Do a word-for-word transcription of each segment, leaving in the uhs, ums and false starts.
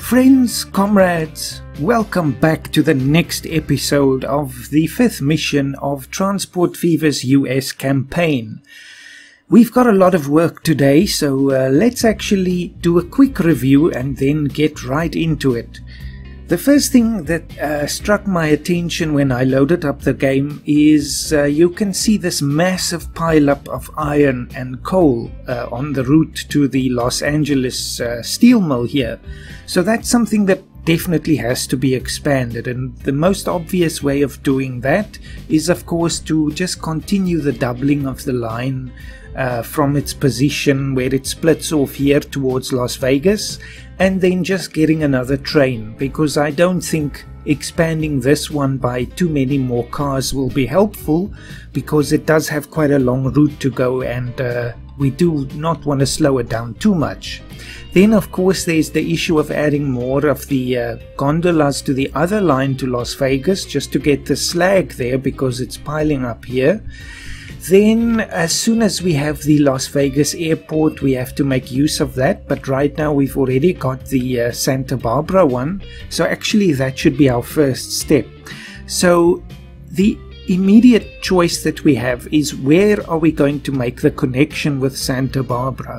Friends, comrades, welcome back to the next episode of the fifth mission of Transport Fever's U S campaign. We've got a lot of work today, so uh, let's actually do a quick review and then get right into it. The first thing that uh, struck my attention when I loaded up the game is uh, you can see this massive pileup of iron and coal uh, on the route to the Los Angeles uh, steel mill here. So that's something that definitely has to be expanded, and the most obvious way of doing that is of course to just continue the doubling of the line uh, from its position where it splits off here towards Las Vegas, and then just getting another train, because I don't think expanding this one by too many more cars will be helpful, because it does have quite a long route to go, and uh, we do not want to slow it down too much. Then of course there's the issue of adding more of the uh, gondolas to the other line to Las Vegas, just to get the slag there because it's piling up here. Then as soon as we have the Las Vegas airport, we have to make use of that, but right now we've already got the uh, Santa Barbara one, so actually that should be our first step. So the immediate choice that we have is, where are we going to make the connection with Santa Barbara?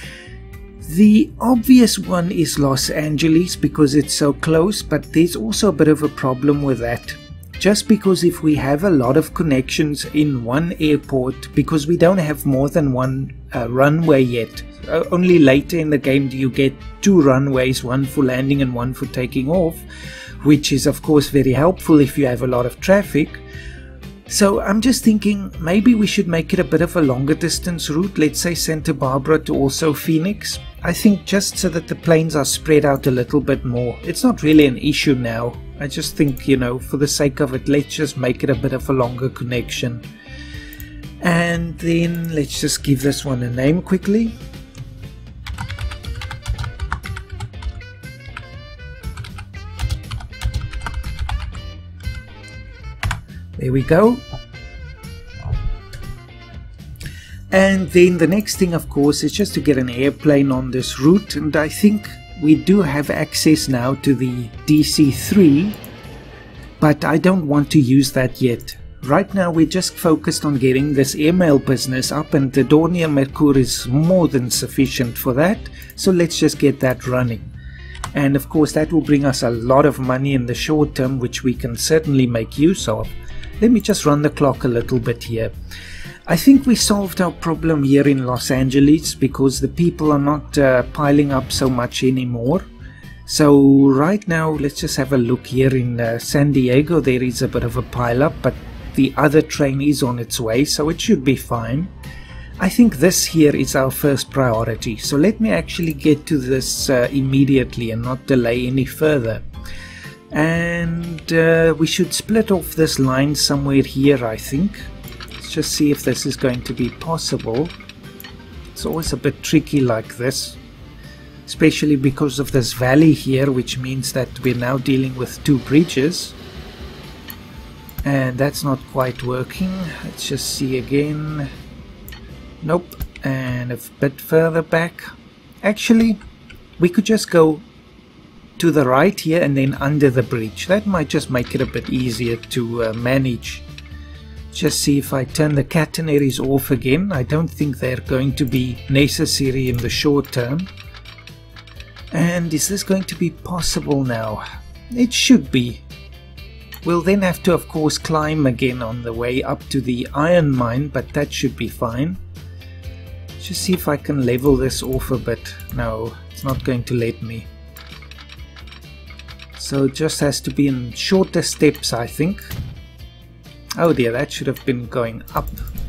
The obvious one is Los Angeles because it's so close, but there's also a bit of a problem with that. Just because if we have a lot of connections in one airport, because we don't have more than one uh, runway yet, uh, only later in the game do you get two runways, one for landing and one for taking off, which is of course very helpful if you have a lot of traffic. So I'm just thinking maybe we should make it a bit of a longer distance route, let's say Santa Barbara to also Phoenix. I think just so that the planes are spread out a little bit more. It's not really an issue now. I just think, you know, for the sake of it, let's just make it a bit of a longer connection. And then let's just give this one a name quickly. There we go. And then the next thing of course is just to get an airplane on this route, and I think we do have access now to the D C three, but I don't want to use that yet. Right now we're just focused on getting this airmail business up, and the Dornier Mercure is more than sufficient for that, so let's just get that running. And of course that will bring us a lot of money in the short term, which we can certainly make use of. Let me just run the clock a little bit here. I think we solved our problem here in Los Angeles because the people are not uh, piling up so much anymore. So right now let's just have a look here in uh, San Diego. There is a bit of a pile up, but the other train is on its way, so it should be fine. I think this here is our first priority, so let me actually get to this uh, immediately and not delay any further. And uh, we should split off this line somewhere here, I think. Let's just see if this is going to be possible. It's always a bit tricky like this, especially because of this valley here, which means that we're now dealing with two bridges, and that's not quite working. Let's just see again. Nope. And a bit further back. Actually, we could just go to the right here and then under the bridge. That might just make it a bit easier to uh, manage. Just see if I turn the catenaries off again. I don't think they're going to be necessary in the short term. And is this going to be possible now? It should be. We'll then have to of course climb again on the way up to the iron mine, but that should be fine. Just see if I can level this off a bit. No, it's not going to let me. So it just has to be in shorter steps, I think. Oh dear, that should have been going up.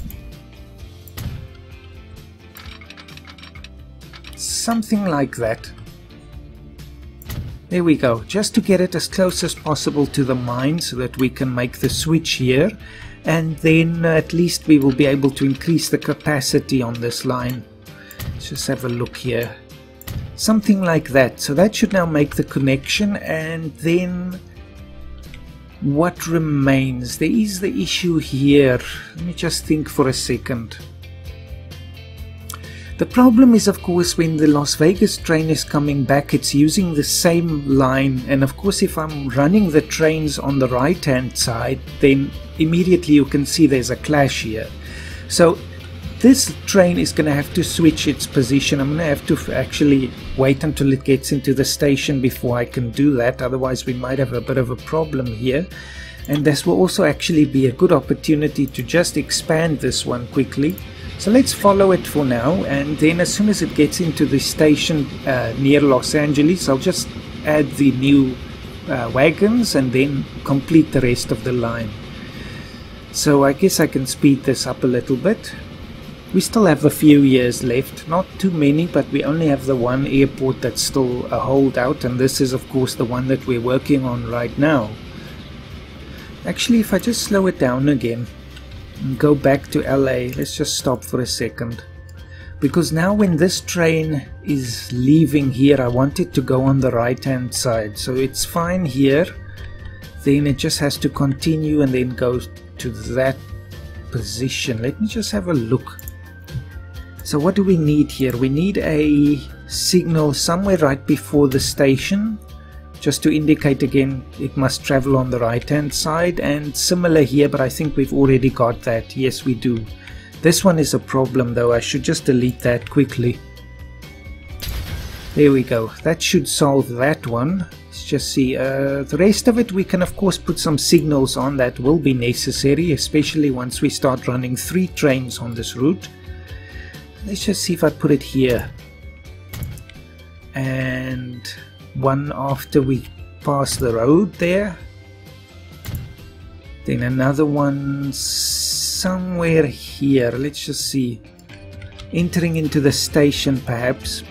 Something like that. There we go, just to get it as close as possible to the mine so that we can make the switch here, and then at least we will be able to increase the capacity on this line. Let's just have a look here. Something like that. So that should now make the connection, and then what remains? There is the issue here. Let me just think for a second. The problem is, of course, when the Las Vegas train is coming back, it's using the same line, and of course if I'm running the trains on the right hand side, then immediately you can see there's a clash here. So this train is going to have to switch its position. I'm going to have to actually wait until it gets into the station before I can do that, otherwise we might have a bit of a problem here. And this will also actually be a good opportunity to just expand this one quickly. So let's follow it for now, and then as soon as it gets into the station uh, near Los Angeles, I'll just add the new uh, wagons and then complete the rest of the line. So I guess I can speed this up a little bit. We still have a few years left, not too many, but we only have the one airport that's still a holdout, and this is of course the one that we're working on right now. Actually, if I just slow it down again and go back to L A, let's just stop for a second, because now when this train is leaving here, I want it to go on the right hand side. So it's fine here, then it just has to continue and then go to that position. Let me just have a look. So what do we need here? We need a signal somewhere right before the station, just to indicate again it must travel on the right hand side, and similar here, but I think we've already got that. Yes, we do. This one is a problem though. I should just delete that quickly. There we go. That should solve that one. Let's just see. Uh, the rest of it we can of course put some signals on. That will be necessary, especially once we start running three trains on this route. Let's just see if I put it here, and one after we pass the road there, then another one somewhere here. Let's just see, entering into the station perhaps,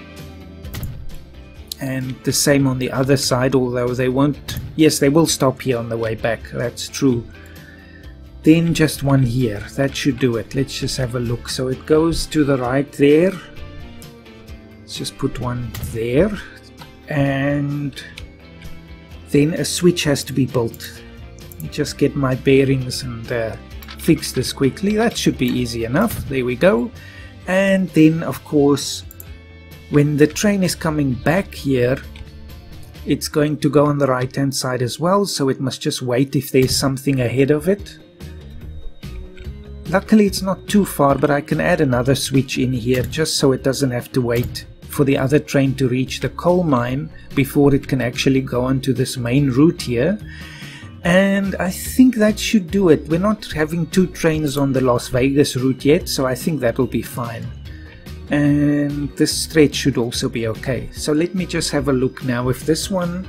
and the same on the other side, although they won't. Yes, they will stop here on the way back, that's true. Then just one here, that should do it. Let's just have a look. So it goes to the right there. Let's just put one there, and then a switch has to be built. Just get my bearings and uh, fix this quickly. That should be easy enough. There we go. And then of course when the train is coming back here, it's going to go on the right hand side as well, so it must just wait if there's something ahead of it. Luckily it's not too far, but I can add another switch in here just so it doesn't have to wait for the other train to reach the coal mine before it can actually go onto this main route here. And I think that should do it. We're not having two trains on the Las Vegas route yet, so I think that will be fine. And this stretch should also be okay. So let me just have a look now. If this one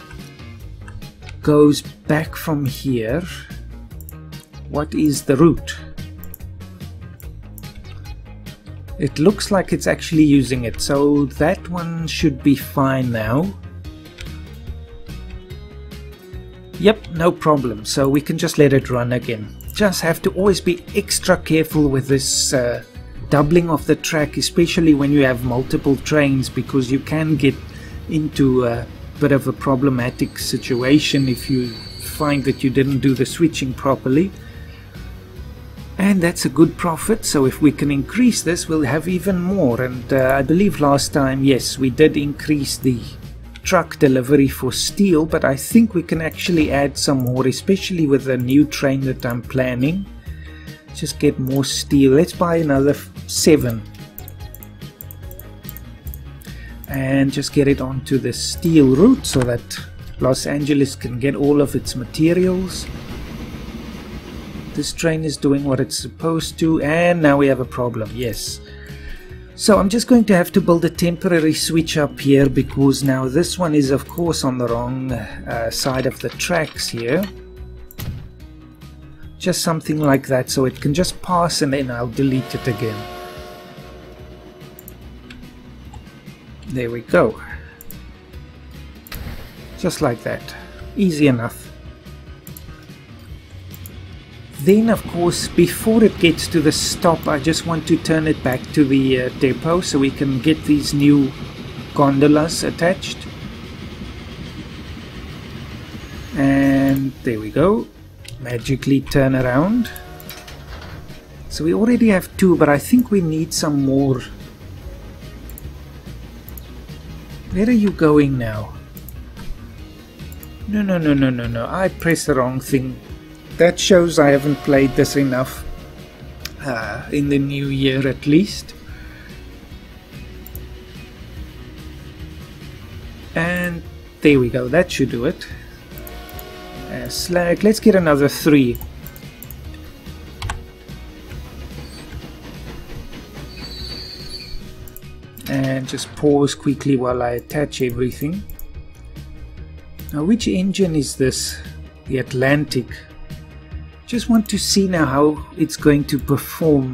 goes back from here, what is the route? It looks like it's actually using it, so that one should be fine now. Yep, no problem, so we can just let it run again. Just have to always be extra careful with this uh, doubling of the track, especially when you have multiple trains, because you can get into a bit of a problematic situation if you find that you didn't do the switching properly. And that's a good profit, so if we can increase this, we'll have even more. And uh, I believe last time, yes, we did increase the truck delivery for steel, but I think we can actually add some more, especially with the new train that I'm planning. Just get more steel. Let's buy another seven. And just get it onto the steel route so that Los Angeles can get all of its materials. This train is doing what it's supposed to, and now we have a problem, yes. So I'm just going to have to build a temporary switch up here, because now this one is of course on the wrong uh, side of the tracks here. Just something like that, so it can just pass and then I'll delete it again. There we go. Just like that. Easy enough. Then of course, before it gets to the stop, I just want to turn it back to the uh, depot so we can get these new gondolas attached. And there we go. Magically turn around. So we already have two, but I think we need some more Where are you going now? No, no, no, no, no, no. I pressed the wrong thing. That shows I haven't played this enough. Uh, in the new year at least. And there we go. That should do it. Uh, slag. Let's get another three. And just pause quickly while I attach everything. Now, which engine is this? The Atlantic. Just want to see now how it's going to perform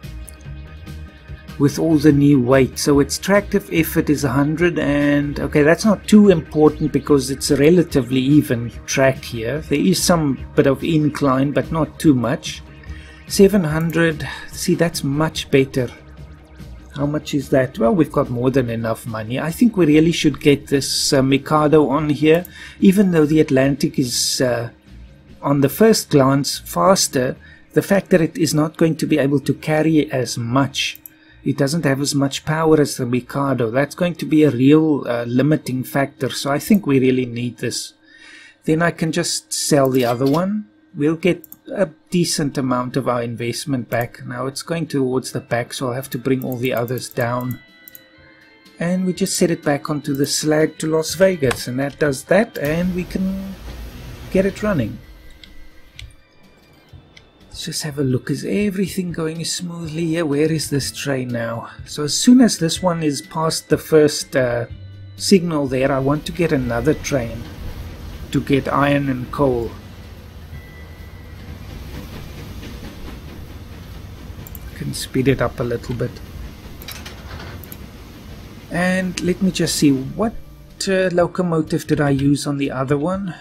with all the new weight. So its tractive effort is one hundred, and okay, that's not too important because it's a relatively even track here. There is some bit of incline, but not too much. seven hundred, see, that's much better. How much is that? Well, we've got more than enough money. I think we really should get this uh, Mikado on here, even though the Atlantic is uh, on the first glance faster. The fact that it is not going to be able to carry as much, it doesn't have as much power as the Mikado, that's going to be a real uh, limiting factor. So I think we really need this. Then I can just sell the other one. We'll get a decent amount of our investment back. Now it's going towards the back, so I'll have to bring all the others down. And we just set it back onto the slag to Las Vegas, and that does that, and we can get it running. Let's just have a look. Is everything going smoothly here? Where is this train now? So as soon as this one is past the first uh, signal there, I want to get another train to get iron and coal. Can speed it up a little bit. And let me just see, what uh, locomotive did I use on the other one?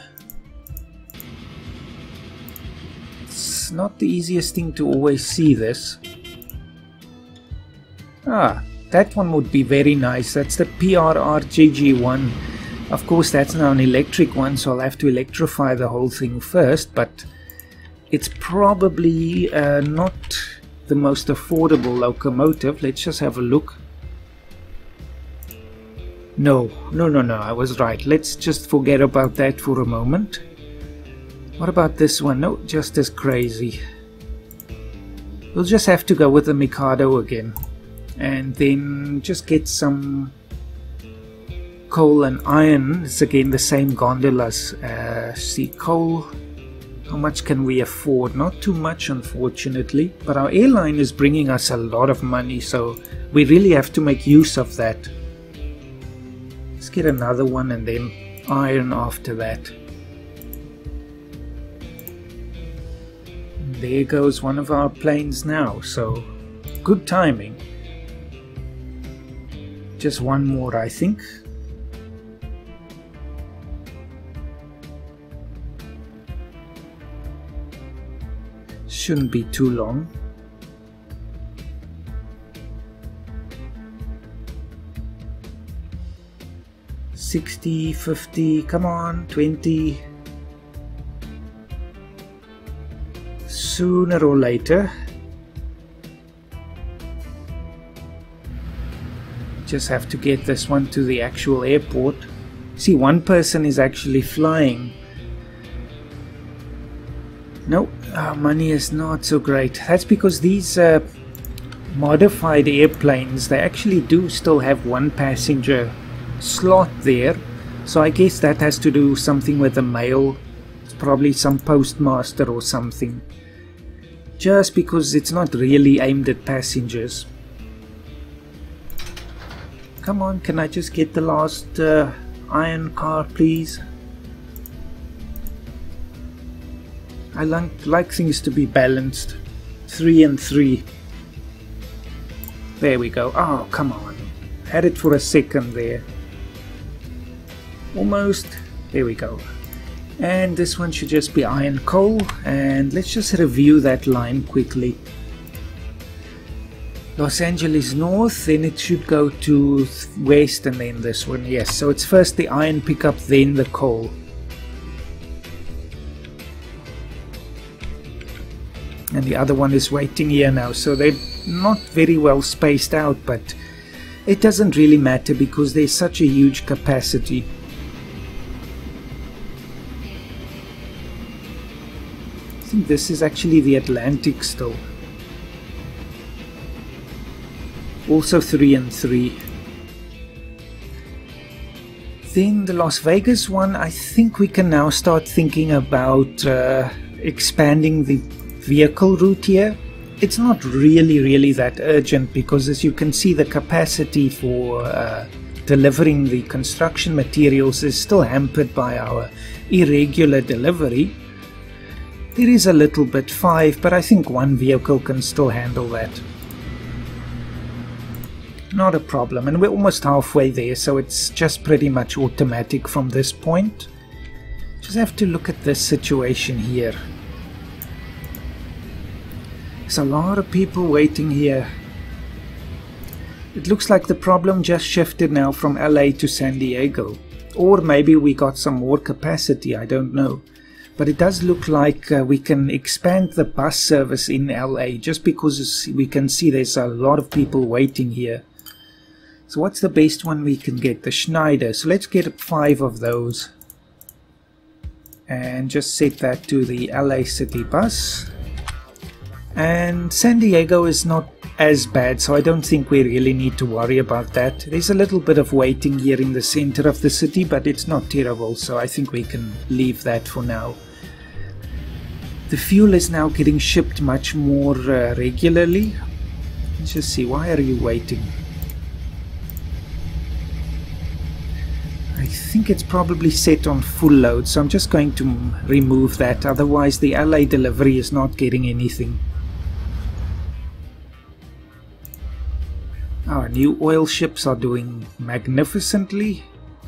It's not the easiest thing to always see this. Ah, that one would be very nice. That's the P R R G G one. Of course, that's now an electric one, so I'll have to electrify the whole thing first, but it's probably uh, not the most affordable locomotive. Let's just have a look. No, no, no, no, I was right. Let's just forget about that for a moment. What about this one? No, just as crazy. We'll just have to go with the Mikado again. And then just get some coal and iron. It's again the same gondolas. Uh, see, coal. How much can we afford? Not too much, unfortunately, but our airline is bringing us a lot of money, so we really have to make use of that. Let's get another one and then iron after that. And there goes one of our planes now, so good timing. Just one more, I think. Shouldn't be too long. sixty, fifty, come on, twenty. Sooner or later. Just have to get this one to the actual airport. See, one person is actually flying. No, our money is not so great. That's because these uh, modified airplanes, they actually do still have one passenger slot there. So I guess that has to do something with the mail. It's probably some postmaster or something. Just because it's not really aimed at passengers. Come on, can I just get the last uh, iron car, please? I like, like things to be balanced. Three and three. There we go. Oh, come on. Had it for a second there. Almost. There we go. And this one should just be iron coal. And let's just review that line quickly. Los Angeles North, then it should go to west, and then this one. Yes, so it's first the iron pickup, then the coal. And the other one is waiting here now, so they're not very well spaced out, but it doesn't really matter because there's such a huge capacity. I think this is actually the Atlantic still. Also three and three. Then the Las Vegas one, I think we can now start thinking about uh, expanding the vehicle route here. It's not really, really that urgent because, as you can see, the capacity for uh, delivering the construction materials is still hampered by our irregular delivery. There is a little bit, five, but I think one vehicle can still handle that. Not a problem, and we're almost halfway there, so it's just pretty much automatic from this point. Just have to look at this situation here. There's a lot of people waiting here. It looks like the problem just shifted now from L A to San Diego. Or maybe we got some more capacity, I don't know. But it does look like uh, we can expand the bus service in L A just because we can see there's a lot of people waiting here. So what's the best one we can get? The Schneider. So let's get five of those. And just set that to the L A City bus. And San Diego is not as bad, so I don't think we really need to worry about that. There's a little bit of waiting here in the center of the city, but it's not terrible, so I think we can leave that for now. The fuel is now getting shipped much more uh, regularly. Let's just see, why are you waiting? I think it's probably set on full load, so I'm just going to remove that, otherwise the L A delivery is not getting anything. Our new oil ships are doing magnificently.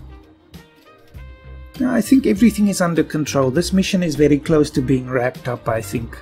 I think everything is under control. This mission is very close to being wrapped up, I think.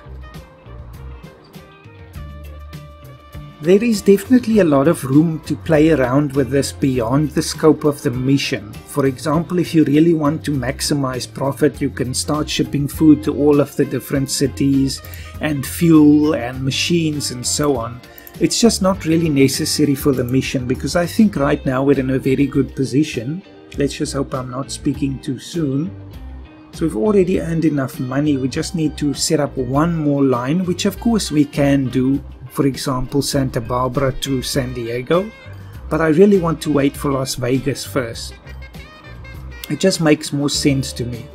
There is definitely a lot of room to play around with this beyond the scope of the mission. For example, if you really want to maximize profit, you can start shipping food to all of the different cities, and fuel and machines and so on. It's just not really necessary for the mission because I think right now we're in a very good position. Let's just hope I'm not speaking too soon. So we've already earned enough money. We just need to set up one more line, which of course we can do. For example, Santa Barbara to San Diego. But I really want to wait for Las Vegas first. It just makes more sense to me.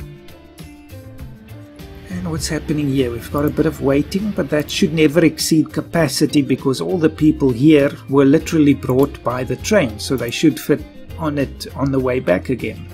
And what's happening here? We've got a bit of waiting, but that should never exceed capacity because all the people here were literally brought by the train, so they should fit on it on the way back again.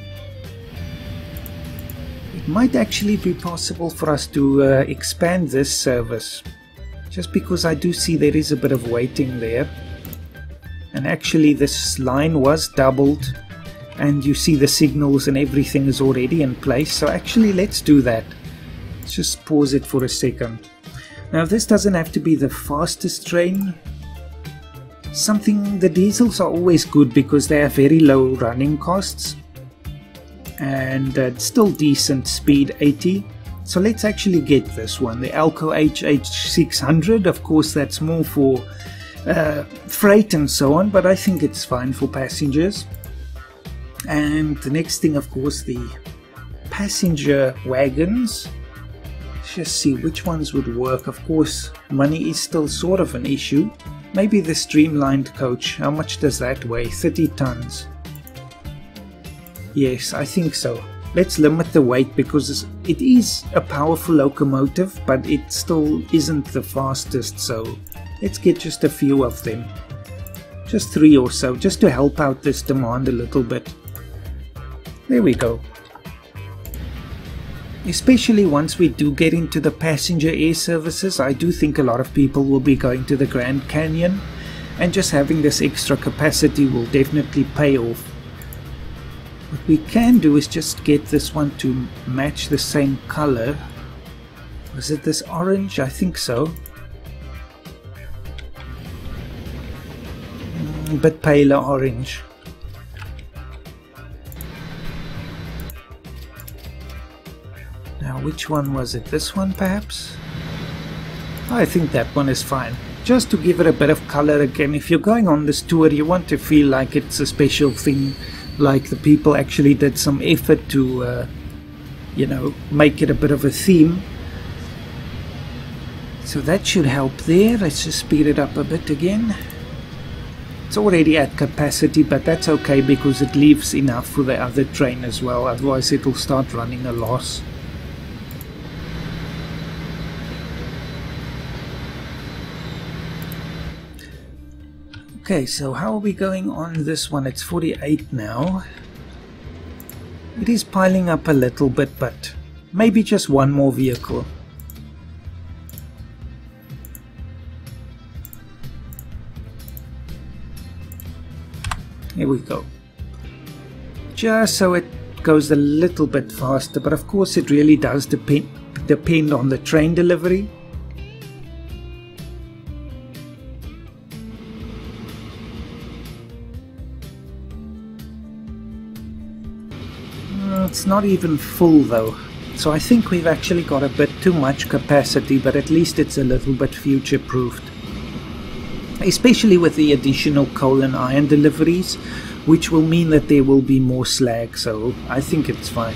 It might actually be possible for us to uh, expand this service, just because I do see there is a bit of waiting there. And actually this line was doubled, and you see the signals and everything is already in place, so actually let's do that. Let's just pause it for a second. Now this doesn't have to be the fastest train. Something, the diesels are always good because they have very low running costs and uh, still decent speed, eighty. So let's actually get this one, the Alco H H six hundred. Of course that's more for uh, freight and so on, but I think it's fine for passengers. And the next thing, of course, the passenger wagons. Let's just see which ones would work. Of course money is still sort of an issue. Maybe the streamlined coach. How much does that weigh? thirty tons. Yes, I think so. Let's limit the weight because it is a powerful locomotive, but it still isn't the fastest, so let's get just a few of them. Just three or so, just to help out this demand a little bit. There we go. Especially once we do get into the passenger air services, I do think a lot of people will be going to the Grand Canyon, and just having this extra capacity will definitely pay off. What we can do is just get this one to match the same color. Was it this orange? I think so. Mm, a bit paler orange. Now which one was it? This one perhaps? I think that one is fine. just to give it a bit of color. Again, if you're going on this tour, you want to feel like it's a special thing, like the people actually did some effort to uh, you know, make it a bit of a theme. So that should help there. Let's just speed it up a bit again. It's already at capacity, but that's okay because it leaves enough for the other train as well, otherwise it will start running a loss. Okay, so how are we going on this one? It's forty-eight now. It is piling up a little bit, but maybe just one more vehicle. Here we go. Just so it goes a little bit faster, but of course it really does depend depend on the train delivery. It's not even full though, so I think we've actually got a bit too much capacity, but at least it's a little bit future-proofed. Especially with the additional coal and iron deliveries, which will mean that there will be more slag, so I think it's fine.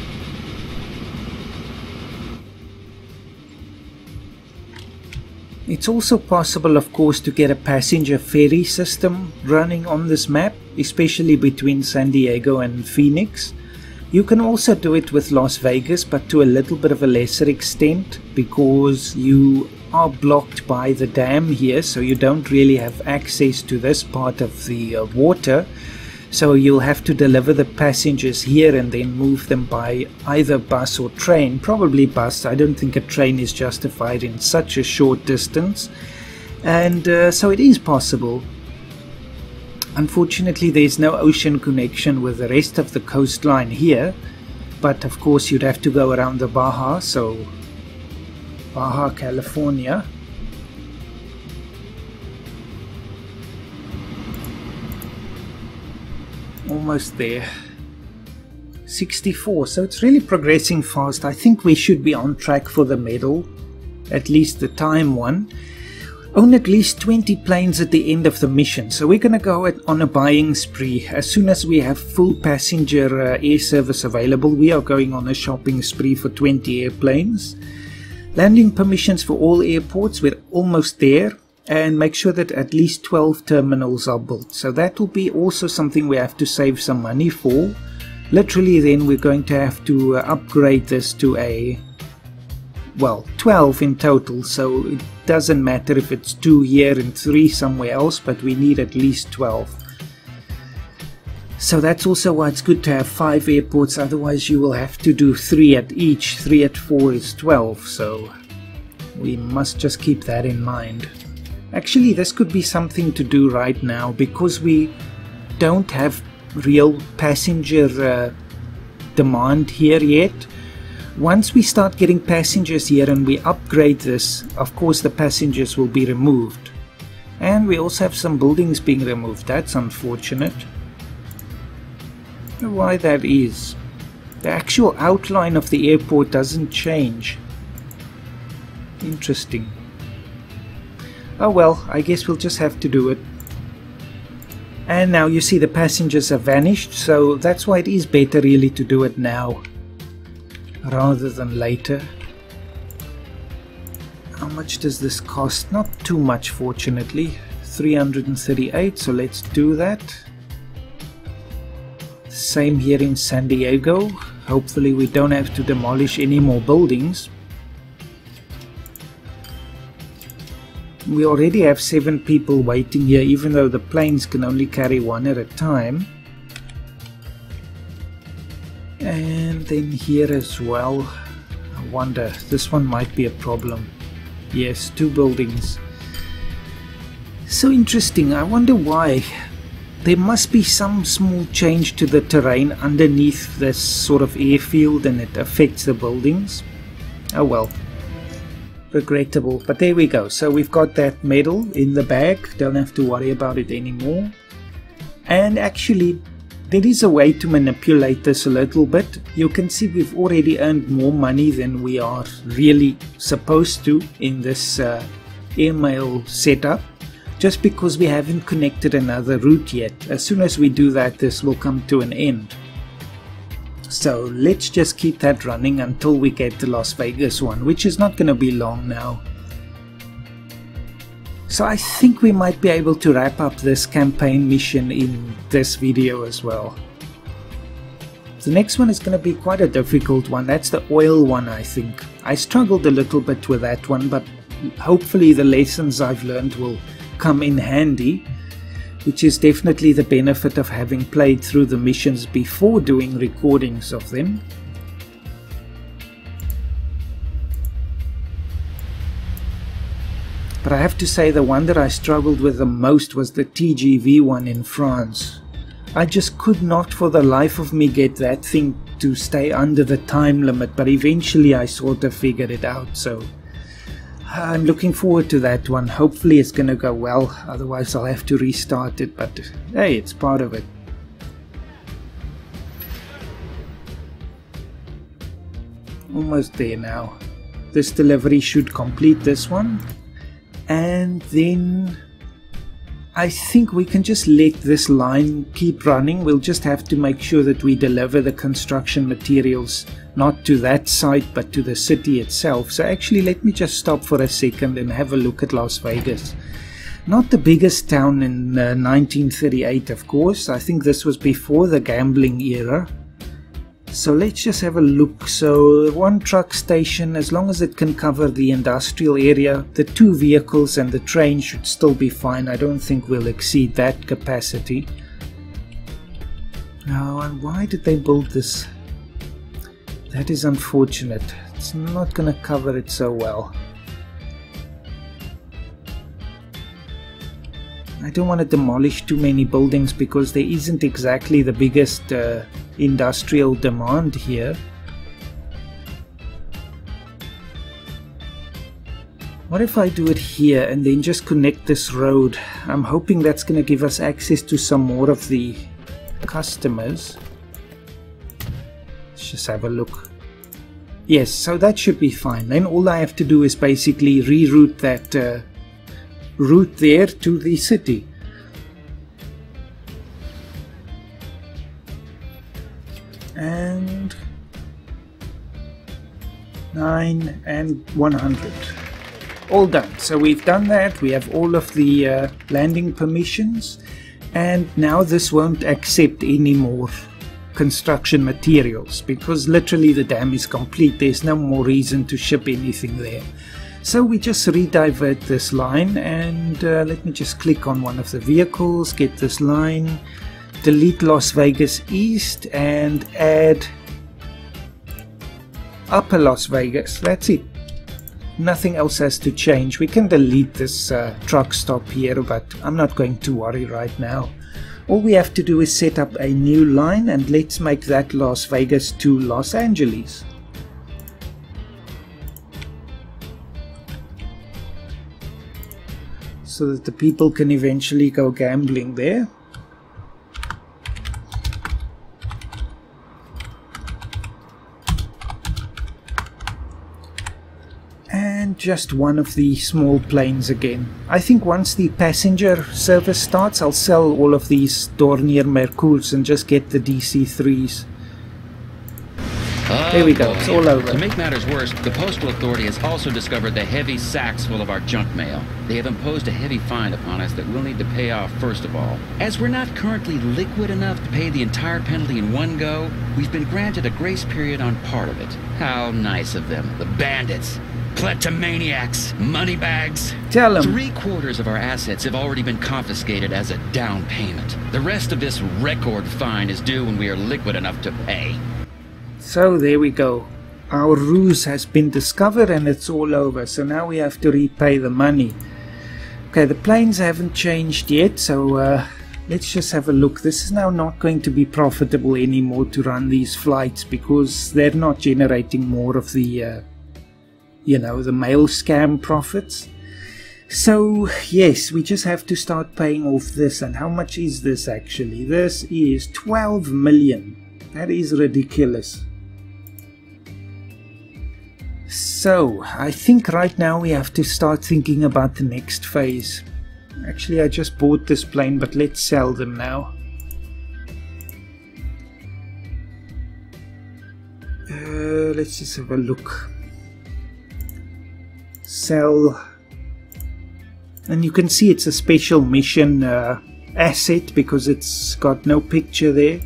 It's also possible, of course, to get a passenger ferry system running on this map, especially between San Diego and Phoenix. You can also do it with Las Vegas, but to a little bit of a lesser extent, because you are blocked by the dam here, so you don't really have access to this part of the uh, water. So you'll have to deliver the passengers here and then move them by either bus or train. Probably bus. I don't think a train is justified in such a short distance. And uh, so it is possible. Unfortunately, there's no ocean connection with the rest of the coastline here, but of course you'd have to go around the Baja, so Baja California. Almost there. sixty-four, so it's really progressing fast. I think we should be on track for the medal, at least the time one. Own at least twenty planes at the end of the mission, so we're going to go on a buying spree. As soon as we have full passenger uh, air service available, we are going on a shopping spree for twenty airplanes. Landing permissions for all airports, we're almost there, and make sure that at least twelve terminals are built. So that will be also something we have to save some money for. Literally then we're going to have to uh, upgrade this to a, well, twelve in total, so it doesn't matter if it's two here and three somewhere else, but we need at least twelve. So that's also why it's good to have five airports, otherwise you will have to do three at each. three at four is twelve, so we must just keep that in mind. Actually, this could be something to do right now, because we don't have real passenger uh, demand here yet. Once we start getting passengers here and we upgrade this, of course the passengers will be removed. And we also have some buildings being removed. That's unfortunate. I don't know why that is. The actual outline of the airport doesn't change. Interesting. Oh well, I guess we'll just have to do it. And now you see the passengers have vanished, so that's why it is better really to do it now rather than later. How much does this cost? Not too much, fortunately. three hundred thirty-eight, so let's do that. Same here in San Diego. Hopefully we don't have to demolish any more buildings. We already have seven people waiting here, even though the planes can only carry one at a time. And then here as well. I wonder, this one might be a problem. Yes, two buildings. So interesting. I wonder why. There must be some small change to the terrain underneath this sort of airfield, and it affects the buildings. Oh well. Regrettable, but there we go. So we've got that medal in the bag, don't have to worry about it anymore. And actually there is a way to manipulate this a little bit. You can see we've already earned more money than we are really supposed to in this uh, airmail setup, just because we haven't connected another route yet. As soon as we do that, this will come to an end. So let's just keep that running until we get the Las Vegas one, which is not going to be long now. So I think we might be able to wrap up this campaign mission in this video as well. The next one is going to be quite a difficult one. That's the oil one, I think. I struggled a little bit with that one, but hopefully the lessons I've learned will come in handy, which is definitely the benefit of having played through the missions before doing recordings of them. But I have to say the one that I struggled with the most was the T G V one in France. I just could not for the life of me get that thing to stay under the time limit, but eventually I sort of figured it out, so I'm looking forward to that one. Hopefully it's going to go well, otherwise I'll have to restart it, but hey, it's part of it. Almost there now. This delivery should complete this one, and then I think we can just let this line keep running. We'll just have to make sure that we deliver the construction materials not to that site but to the city itself. So actually let me just stop for a second and have a look at Las Vegas. Not the biggest town in uh, nineteen thirty-eight, of course. I think this was before the gambling era. So let's just have a look. So one truck station, as long as it can cover the industrial area, the two vehicles and the train should still be fine. I don't think we'll exceed that capacity. Now, and why did they build this? That is unfortunate. It's not going to cover it so well. I don't want to demolish too many buildings because there isn't exactly the biggest uh, industrial demand here. What if I do it here and then just connect this road? I'm hoping that's going to give us access to some more of the customers. Let's just have a look. Yes, so that should be fine. Then all I have to do is basically reroute that uh, route there to the city. And nine and one hundred. All done. So we've done that. We have all of the uh, landing permissions, and now this won't accept any more construction materials because literally the dam is complete. There's no more reason to ship anything there. So we just redivert this line, and uh, let me just click on one of the vehicles, get this line, delete Las Vegas East and add Upper Las Vegas. That's it. Nothing else has to change. We can delete this uh, truck stop here, but I'm not going to worry right now. All we have to do is set up a new line, and let's make that Las Vegas to Los Angeles. So that the people can eventually go gambling there. And just one of the small planes again. I think once the passenger service starts, I'll sell all of these Dornier Mercurs and just get the D C threes. Oh, there we go, boy. It's all over. To make matters worse, the Postal Authority has also discovered the heavy sacks full of our junk mail. They have imposed a heavy fine upon us that we'll need to pay off first of all. As we're not currently liquid enough to pay the entire penalty in one go, we've been granted a grace period on part of it. How nice of them, the bandits. Kleptomaniacs, moneybags. Tell them. Three quarters of our assets have already been confiscated as a down payment. The rest of this record fine is due when we are liquid enough to pay. So there we go. Our ruse has been discovered and it's all over. So now we have to repay the money. Okay, the planes haven't changed yet, so uh, let's just have a look. This is now not going to be profitable anymore to run these flights because they're not generating more of the, uh, you know, the mail scam profits. So yes, we just have to start paying off this. And how much is this actually? This is twelve million. That is ridiculous. So, I think right now we have to start thinking about the next phase. Actually, I just bought this plane, but let's sell them now. Uh, let's just have a look. Sell. And you can see it's a special mission uh, asset because it's got no picture there.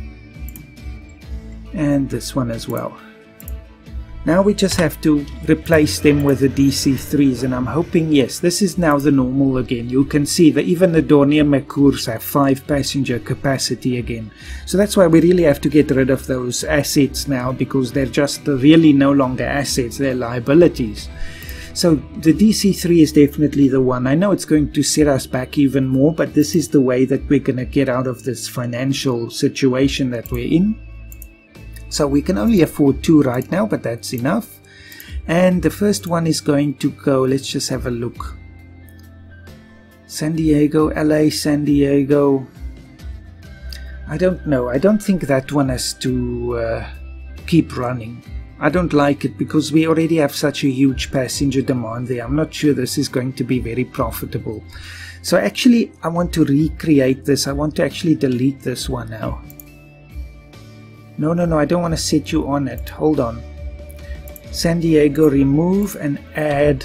And this one as well. Now we just have to replace them with the D C threes, and I'm hoping, yes, this is now the normal again. You can see that even the Dornier Mercurs have five passenger capacity again. So that's why we really have to get rid of those assets now, because they're just really no longer assets, they're liabilities. So the D C three is definitely the one. I know it's going to set us back even more, but this is the way that we're going to get out of this financial situation that we're in. So we can only afford two right now, but that's enough. And the first one is going to go, let's just have a look. San Diego, L A, San Diego. I don't know. I don't think that one has to uh, keep running. I don't like it because we already have such a huge passenger demand there. I'm not sure this is going to be very profitable. So actually, I want to recreate this. I want to actually delete this one now. No, no, no, I don't want to set you on it. Hold on. San Diego, remove and add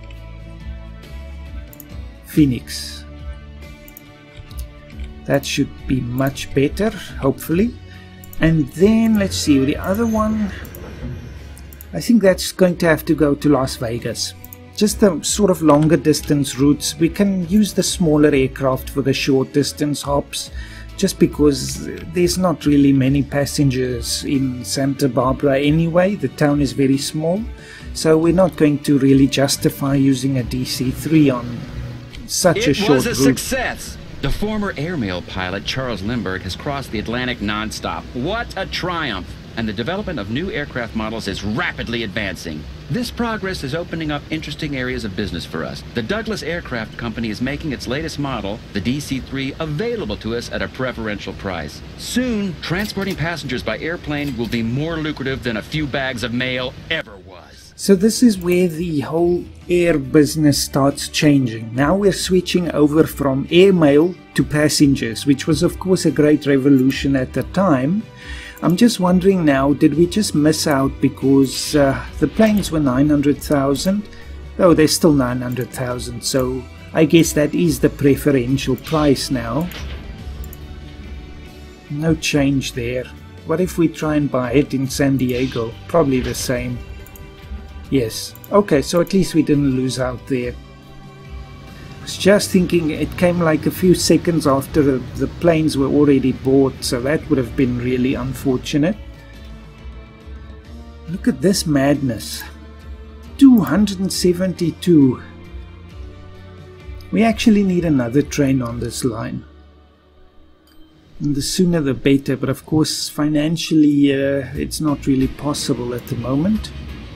Phoenix. That should be much better, hopefully. And then, let's see, the other one, I think that's going to have to go to Las Vegas. Just the sort of longer distance routes. We can use the smaller aircraft for the short distance hops, just because there's not really many passengers in Santa Barbara anyway. The town is very small, so we're not going to really justify using a D C three on such a short route. It was a success! The former airmail pilot Charles Lindbergh has crossed the Atlantic non-stop. What a triumph! And the development of new aircraft models is rapidly advancing. This progress is opening up interesting areas of business for us. The Douglas Aircraft Company is making its latest model, the D C three, available to us at a preferential price. Soon, transporting passengers by airplane will be more lucrative than a few bags of mail ever was. So this is where the whole air business starts changing. Now we're switching over from airmail to passengers, which was of course a great revolution at the time. I'm just wondering now, did we just miss out because uh, the planes were nine hundred thousand? Oh, they're still nine hundred thousand, so I guess that is the preferential price now. No change there. What if we try and buy it in San Diego? Probably the same. Yes. Okay, so at least we didn't lose out there. I was just thinking it came like a few seconds after the, the planes were already bought, so that would have been really unfortunate. Look at this madness. two hundred seventy-two. We actually need another train on this line. And the sooner the better, but of course financially uh, it's not really possible at the moment.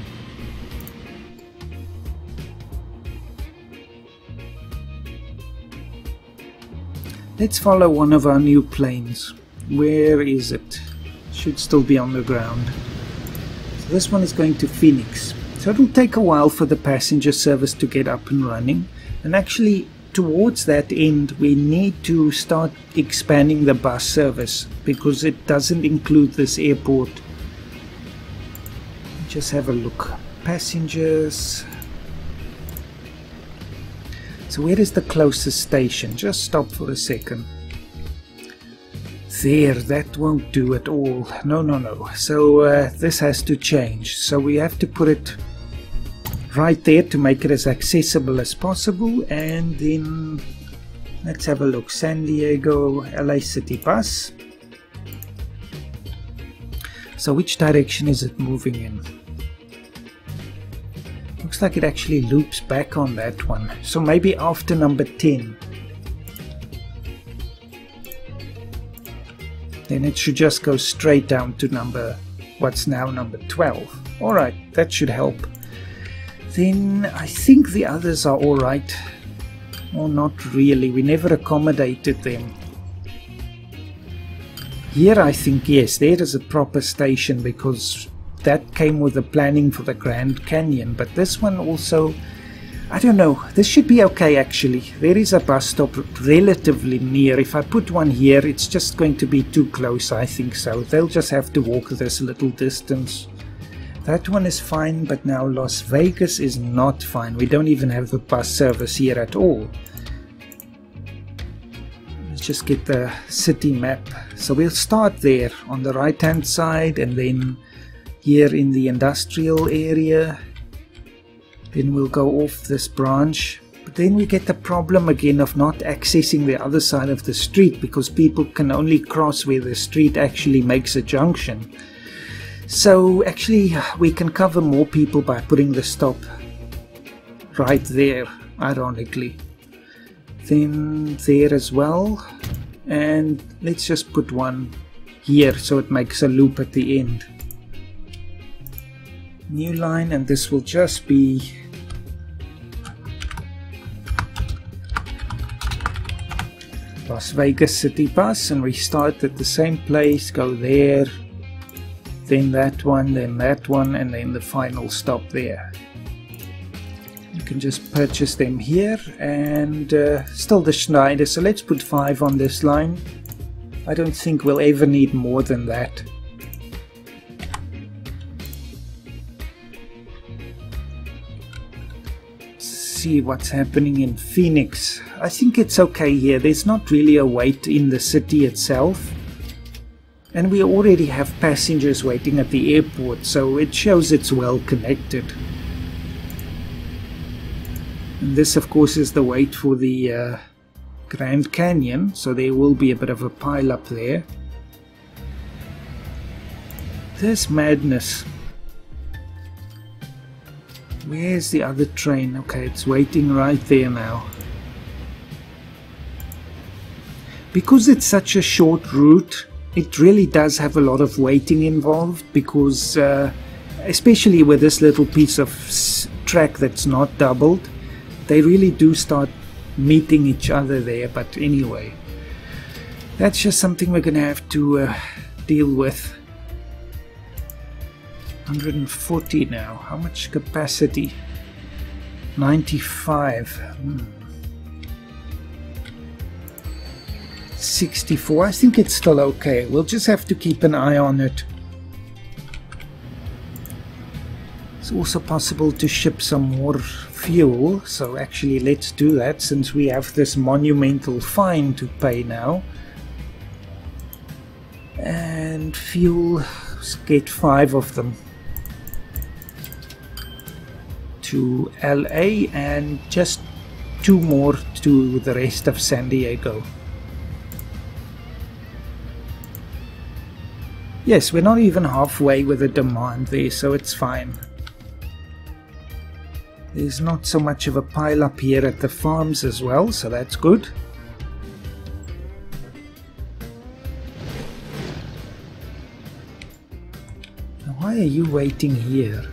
Let's follow one of our new planes. Where is it? Should still be on the ground. So this one is going to Phoenix. So it'll take a while for the passenger service to get up and running. And actually, towards that end, we need to start expanding the bus service because it doesn't include this airport. Just have a look. Passengers. So where is the closest station? Just stop for a second. There, that won't do at all. No, no, no. So uh, this has to change. So we have to put it right there to make it as accessible as possible. And then let's have a look. San Diego, L A City Bus. So which direction is it moving in? Looks like it actually loops back on that one. So maybe after number ten. Then it should just go straight down to number, what's now number twelve. Alright, that should help. Then I think the others are alright. Or not really, we never accommodated them. Here I think yes, there is a proper station because that came with the planning for the Grand Canyon, but this one also, I don't know, this should be okay actually. There is a bus stop relatively near. If I put one here, it's just going to be too close, I think so. They'll just have to walk this little distance. That one is fine, but now Las Vegas is not fine. We don't even have the bus service here at all. Let's just get the city map. So we'll start there on the right hand side, and then here in the industrial area. Then we'll go off this branch. But then we get the problem again of not accessing the other side of the street, because people can only cross where the street actually makes a junction. So actually we can cover more people by putting the stop right there, ironically. Then there as well. And let's just put one here so it makes a loop at the end. New line, and this will just be Las Vegas City Bus, and we start at the same place, go there, then that one, then that one, and then the final stop there. You can just purchase them here, and uh, still the Schneider, so let's put five on this line. I don't think we'll ever need more than that. Let's see what's happening in Phoenix. I think it's okay here. There's not really a wait in the city itself. And we already have passengers waiting at the airport, so it shows it's well connected. And this, of course, is the wait for the uh, Grand Canyon, so there will be a bit of a pile up there. There's madness. Where's the other train? Okay, it's waiting right there now. Because it's such a short route, it really does have a lot of waiting involved, because uh, especially with this little piece of s track that's not doubled, they really do start meeting each other there. But anyway, that's just something we're going to have to uh, deal with. one hundred forty now. How much capacity? ninety-five. Hmm. sixty-four. I think it's still okay. We'll just have to keep an eye on it. It's also possible to ship some more fuel, so actually let's do that, since we have this monumental fine to pay now. And fuel, let's get five of them to L A, and just two more to the rest of San Diego. Yes, we're not even halfway with the demand there, so it's fine. There's not so much of a pile up here at the farms as well, so that's good. Now, why are you waiting here?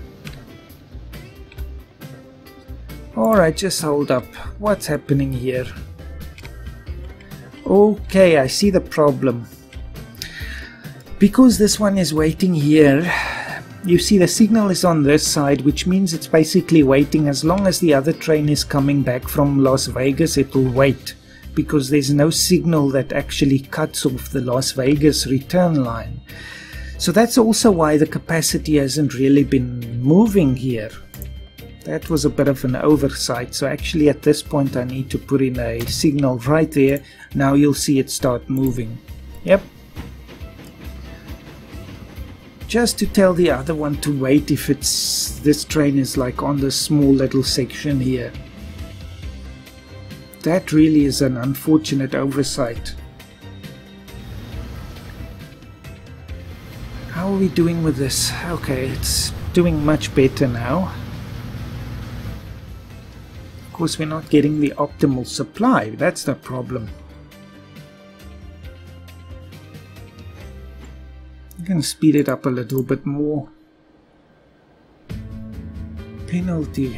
Alright, just hold up. What's happening here? Okay, I see the problem. Because this one is waiting here, you see the signal is on this side, which means it's basically waiting. As long as the other train is coming back from Las Vegas, it will wait, because there's no signal that actually cuts off the Las Vegas return line. So that's also why the capacity hasn't really been moving here. That was a bit of an oversight, so actually at this point I need to put in a signal right there. Now you'll see it start moving. Yep. Just to tell the other one to wait if it's this train is like on this small little section here. That really is an unfortunate oversight. How are we doing with this? Okay, it's doing much better now. Of course, we're not getting the optimal supply. That's the problem. I'm going to speed it up a little bit more. Penalty.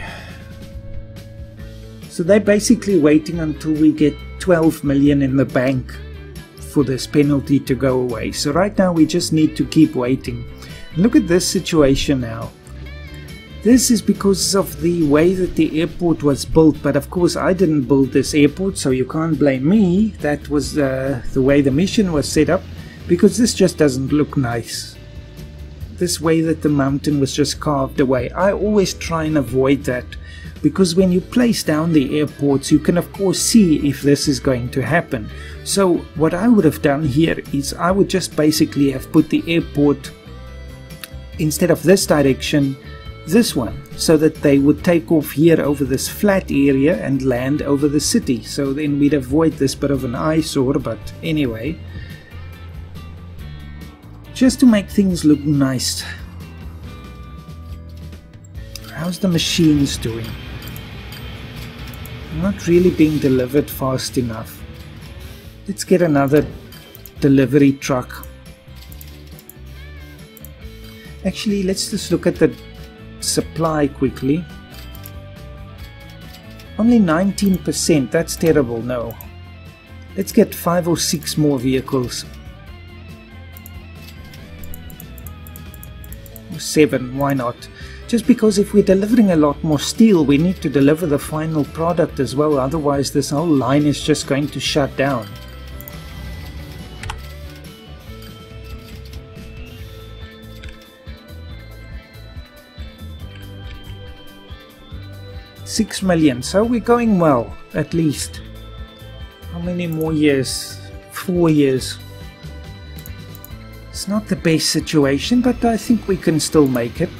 So they're basically waiting until we get twelve million in the bank for this penalty to go away. So right now we just need to keep waiting. Look at this situation now. This is because of the way that the airport was built, but of course I didn't build this airport, so you can't blame me. That was uh, the way the mission was set up, because this just doesn't look nice. This way that the mountain was just carved away. I always try and avoid that, because when you place down the airports, you can of course see if this is going to happen. So what I would have done here is I would just basically have put the airport, instead of this direction, this one, so that they would take off here over this flat area and land over the city. So then we'd avoid this bit of an eyesore, but anyway, just to make things look nice. How's the machines doing? Not really being delivered fast enough. Let's get another delivery truck. Actually, let's just look at the supply quickly. Only nineteen percent, that's terrible. No, let's get five or six more vehicles, or seven, why not? Just because if we're delivering a lot more steel, we need to deliver the final product as well, otherwise this whole line is just going to shut down. Six million, so we're going well, at least. How many more years? Four years. It's not the best situation, but I think we can still make it.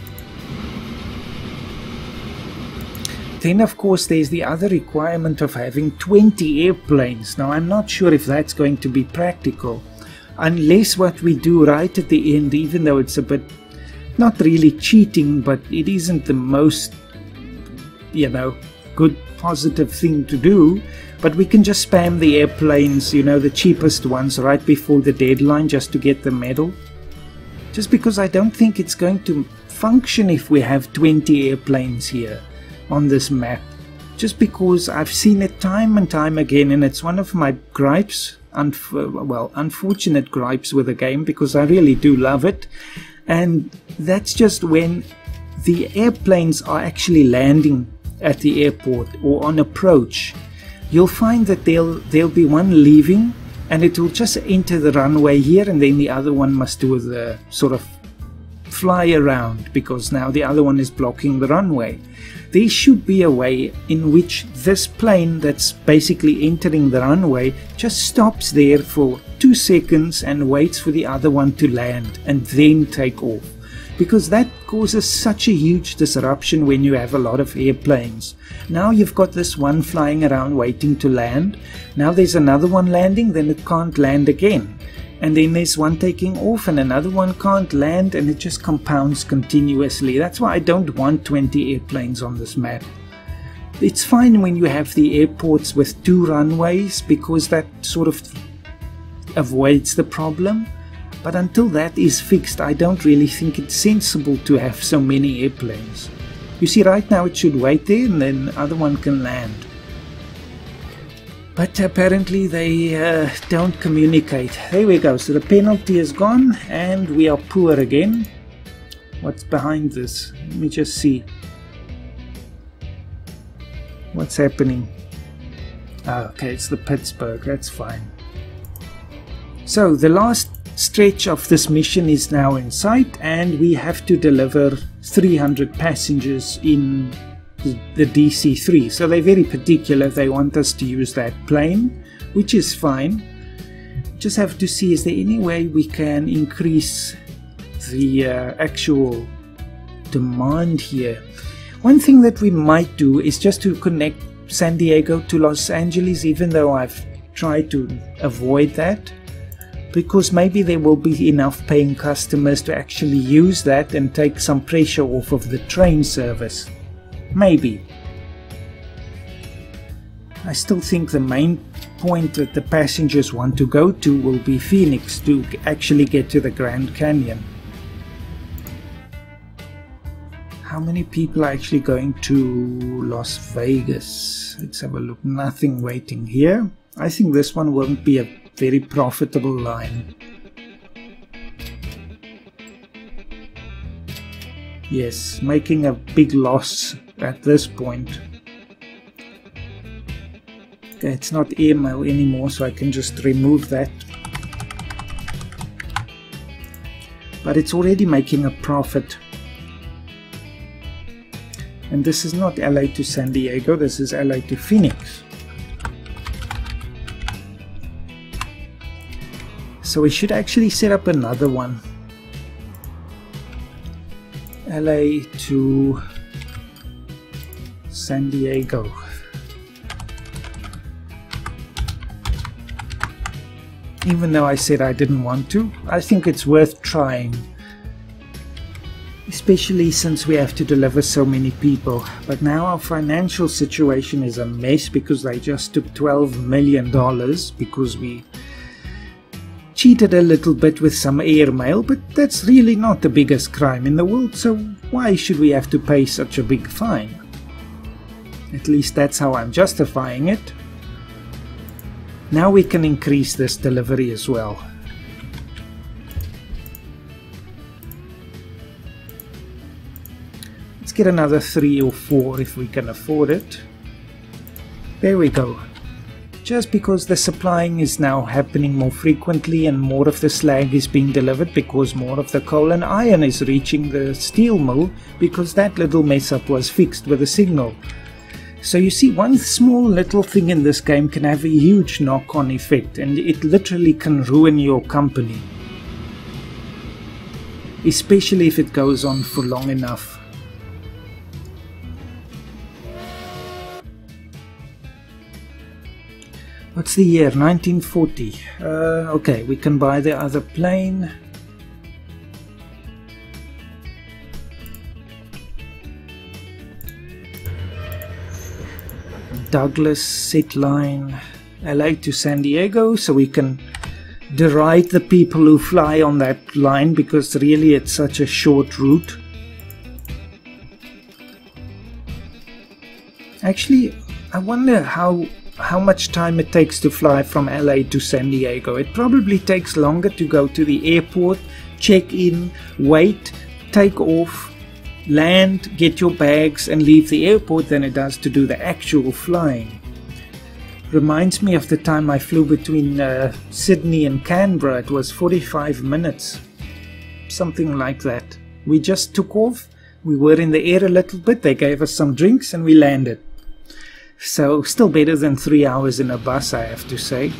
Then of course there's the other requirement of having twenty airplanes. Now I'm not sure if that's going to be practical, unless what we do right at the end, even though it's a bit, not really cheating, but it isn't the most, you know, good positive thing to do, but we can just spam the airplanes, you know, the cheapest ones right before the deadline just to get the medal. Just because I don't think it's going to function if we have twenty airplanes here on this map. Just because I've seen it time and time again, and it's one of my gripes, unf well, unfortunate gripes with the game, because I really do love it, and that's just when the airplanes are actually landing at the airport or on approach. You'll find that there'll there'll be one leaving and it will just enter the runway here, and then the other one must do the sort of fly around, because now the other one is blocking the runway. There should be a way in which this plane that's basically entering the runway just stops there for two seconds and waits for the other one to land and then take off, because that causes such a huge disruption when you have a lot of airplanes. Now you've got this one flying around waiting to land, now there's another one landing, then it can't land again, and then there's one taking off and another one can't land, and it just compounds continuously. That's why I don't want twenty airplanes on this map. It's fine when you have the airports with two runways, because that sort of avoids the problem. But until that is fixed, I don't really think it's sensible to have so many airplanes. You see, right now it should wait there and then the other one can land. But apparently they uh, don't communicate. There we go, so the penalty is gone and we are poor again. What's behind this? Let me just see. What's happening? Ah, okay, it's the Pittsburgh, that's fine. So the last stretch of this mission is now in sight, and we have to deliver three hundred passengers in the D C three. So they're very particular, they want us to use that plane, which is fine. Just have to see, is there any way we can increase the uh, actual demand here? One thing that we might do is just to connect San Diego to Los Angeles, even though I've tried to avoid that, because maybe there will be enough paying customers to actually use that and take some pressure off of the train service. Maybe. I still think the main point that the passengers want to go to will be Phoenix to actually get to the Grand Canyon. How many people are actually going to Las Vegas? Let's have a look. Nothing waiting here. I think this one won't be a very profitable line. Yes, making a big loss at this point. Okay, it's not airmail anymore, so I can just remove that. But it's already making a profit. And this is not L A to San Diego, this is L A to Phoenix. So we should actually set up another one. L A to San Diego. Even though I said I didn't want to, I think it's worth trying. Especially since we have to deliver so many people. But now our financial situation is a mess because they just took twelve million dollars because we cheated a little bit with some airmail, but that's really not the biggest crime in the world, so why should we have to pay such a big fine? At least that's how I'm justifying it. Now we can increase this delivery as well. Let's get another three or four if we can afford it. There we go. Just because the supplying is now happening more frequently and more of the slag is being delivered because more of the coal and iron is reaching the steel mill because that little mess up was fixed with a signal. So you see, one small little thing in this game can have a huge knock-on effect, and it literally can ruin your company. Especially if it goes on for long enough. What's the year? nineteen forty. Uh, okay, we can buy the other plane. Douglas set line L A to San Diego, so we can deride the people who fly on that line because really it's such a short route. Actually, I wonder how how much time it takes to fly from L A to San Diego. It probably takes longer to go to the airport, check in, wait, take off, land, get your bags and leave the airport than it does to do the actual flying. Reminds me of the time I flew between uh, Sydney and Canberra. It was forty-five minutes, something like that. We just took off, we were in the air a little bit, they gave us some drinks and we landed. So still better than three hours in a bus, I have to say.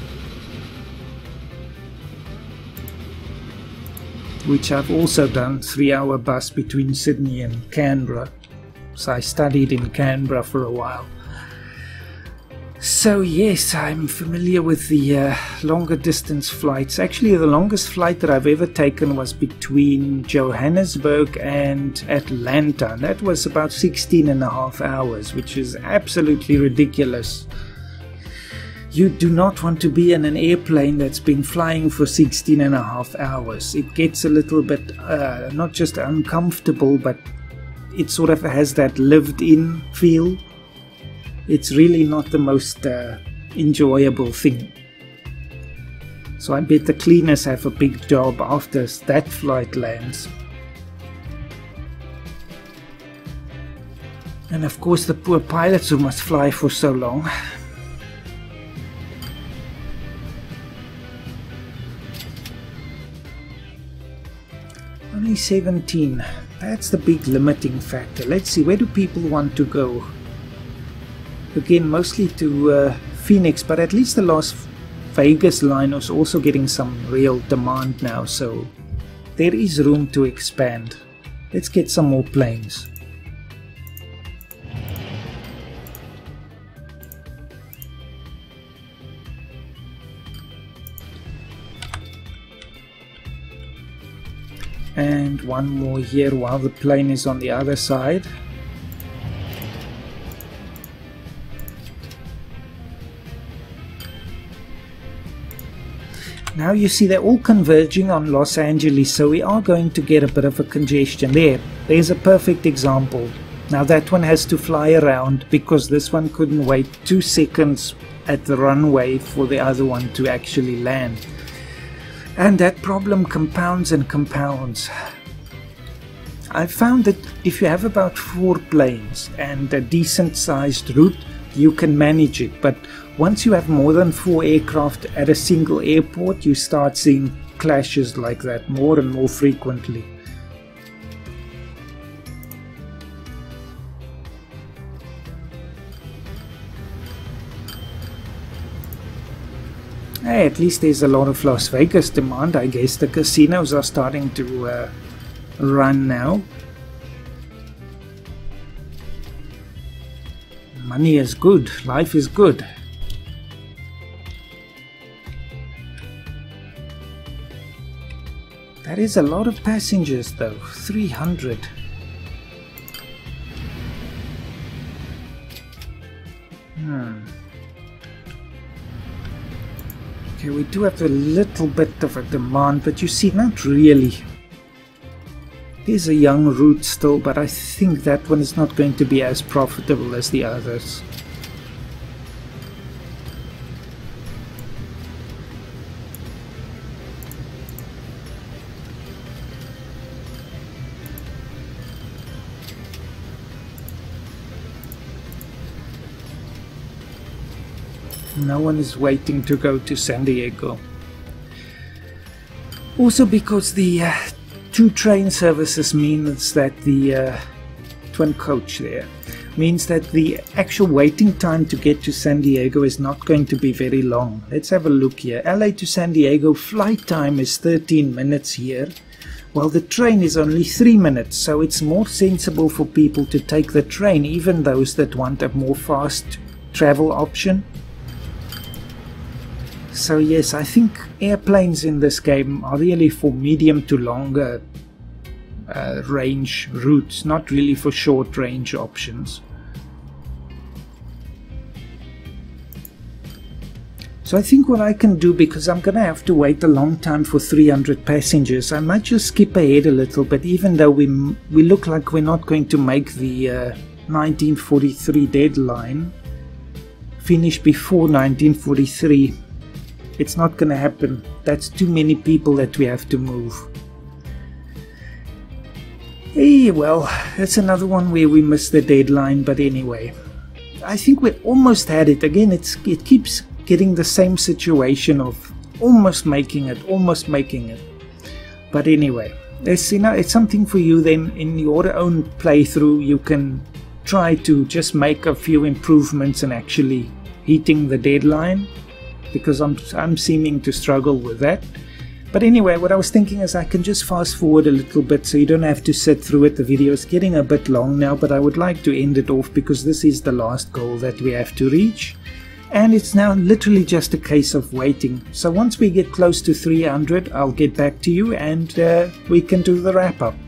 Which I've also done, three hour bus between Sydney and Canberra. So I studied in Canberra for a while. So yes, I'm familiar with the uh, longer distance flights. Actually, the longest flight that I've ever taken was between Johannesburg and Atlanta. That was about sixteen and a half hours, which is absolutely ridiculous. You do not want to be in an airplane that's been flying for sixteen and a half hours. It gets a little bit, uh, not just uncomfortable, but it sort of has that lived-in feel. It's really not the most uh, enjoyable thing. So I bet the cleaners have a big job after that flight lands. And of course the poor pilots who must fly for so long. Only seventeen. That's the big limiting factor. Let's see, where do people want to go? Again, mostly to uh, Phoenix, but at least the Las Vegas line is also getting some real demand now, so there is room to expand. Let's get some more planes. And one more here while the plane is on the other side. Now you see they're all converging on Los Angeles, so we are going to get a bit of a congestion there. There's a perfect example. Now that one has to fly around because this one couldn't wait two seconds at the runway for the other one to actually land. And that problem compounds and compounds. I found that if you have about four planes and a decent sized route, you can manage it, but once you have more than four aircraft at a single airport, you start seeing clashes like that more and more frequently. Hey, at least there's a lot of Las Vegas demand. I guess the casinos are starting to uh, run now. Money is good, life is good. That is a lot of passengers though, three hundred. Hmm. Okay, we do have a little bit of a demand, but you see, not really. There's a young route still, but I think that one is not going to be as profitable as the others. No one is waiting to go to San Diego. Also because the uh, two train services means that the uh, twin coach there means that the actual waiting time to get to San Diego is not going to be very long. Let's have a look here. L A to San Diego flight time is thirteen minutes here, while the train is only three minutes, so it's more sensible for people to take the train, even those that want a more fast travel option. So yes, I think airplanes in this game are really for medium to longer uh, range routes, not really for short range options. So I think what I can do, because I'm gonna have to wait a long time for three hundred passengers, I might just skip ahead a little bit, even though we, we look like we're not going to make the uh, nineteen forty-three deadline, finish before nineteen forty-three. It's not gonna happen. That's too many people that we have to move. Hey, well, that's another one where we missed the deadline, but anyway. I think we almost had it. Again, it's it keeps getting the same situation of almost making it, almost making it. But anyway, it's, you know, it's something for you then in your own playthrough. You can try to just make a few improvements and actually hitting the deadline, because I'm, I'm seeming to struggle with that. But anyway, what I was thinking is I can just fast forward a little bit so you don't have to sit through it. The video is getting a bit long now, but I would like to end it off because this is the last goal that we have to reach. And it's now literally just a case of waiting. So once we get close to three hundred, I'll get back to you and uh, we can do the wrap up.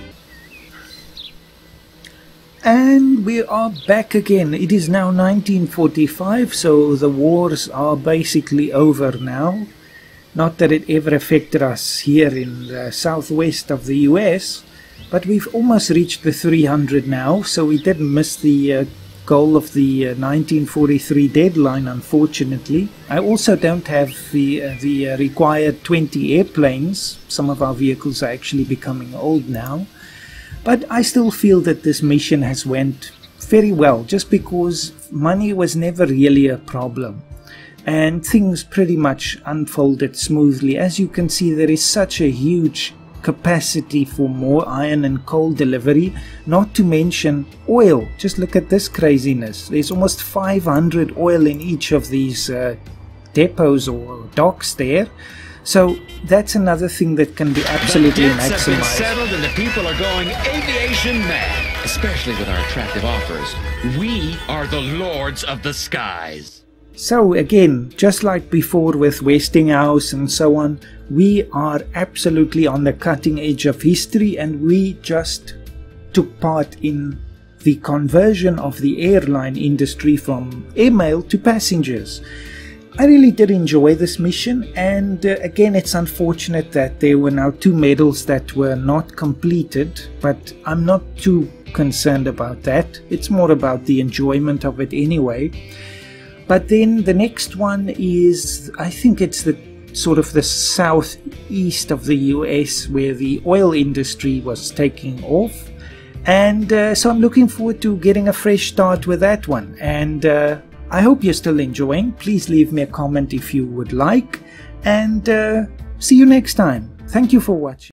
And we are back again. It is now nineteen forty-five, so the wars are basically over now. Not that it ever affected us here in the southwest of the U S, but we've almost reached the three hundred now, so we did miss the uh, goal of the uh, nineteen forty-three deadline, unfortunately. I also don't have the, uh, the uh, required twenty airplanes. Some of our vehicles are actually becoming old now. But I still feel that this mission has went very well, just because money was never really a problem. And things pretty much unfolded smoothly. As you can see, there is such a huge capacity for more iron and coal delivery, not to mention oil. Just look at this craziness. There's almost five hundred oil in each of these uh, depots or docks there. So that's another thing that can be absolutely maximized. The debts have been settled and the people are going aviation mad. Especially with our attractive offers. We are the lords of the skies. So again, just like before with Westinghouse and so on, we are absolutely on the cutting edge of history, and we just took part in the conversion of the airline industry from airmail to passengers. I really did enjoy this mission, and uh, again, it's unfortunate that there were now two medals that were not completed, but I'm not too concerned about that. It's more about the enjoyment of it anyway. But then the next one is, I think it's the sort of the southeast of the U S where the oil industry was taking off. And uh, so I'm looking forward to getting a fresh start with that one. And uh, I hope you're still enjoying. Please leave me a comment if you would like. And uh, see you next time. Thank you for watching.